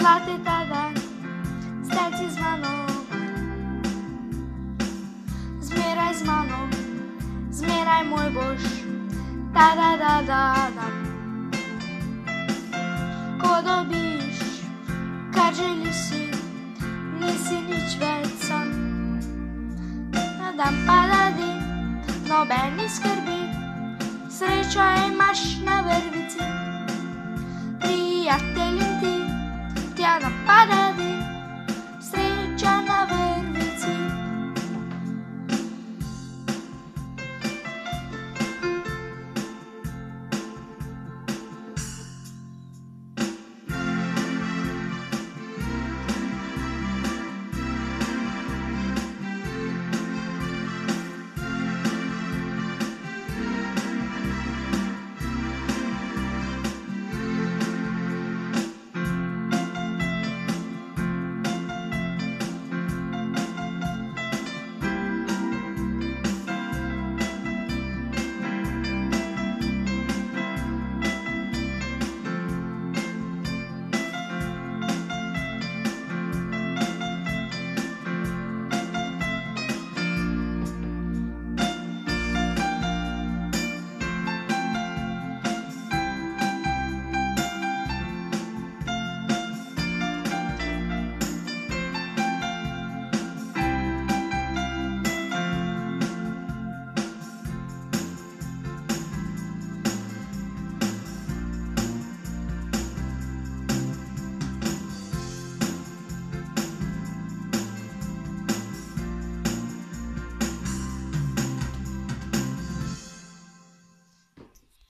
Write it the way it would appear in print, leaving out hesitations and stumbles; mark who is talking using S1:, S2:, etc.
S1: zlateta dan, staň si s manou. Zmieraj s manou, zmieraj môj Bož, da da da da da. Ko dobíš, kad želju si, nisi nič već sam. Nadam padadi, nobeni skrbi, sreća imaš na vrvici. Prijateljem ti, tja napadadi,